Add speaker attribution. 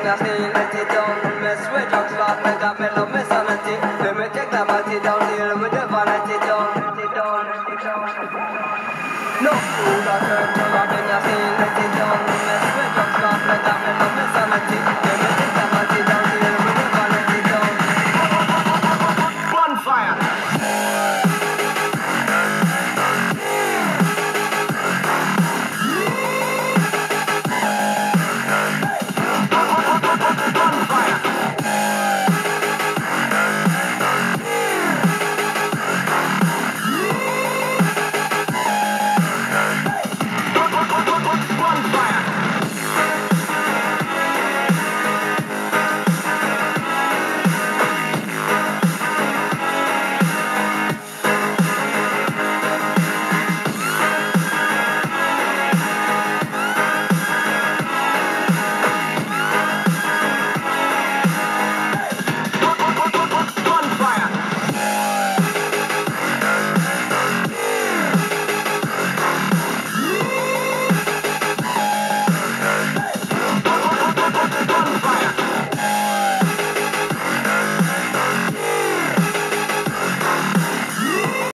Speaker 1: I say let it down. Mess with drugs, Lord, make up me love me sanity. Let me take that body down, deal with the vanity down, let it down, let it down. No fool or turn to love, and I say let it down. Mess with drugs.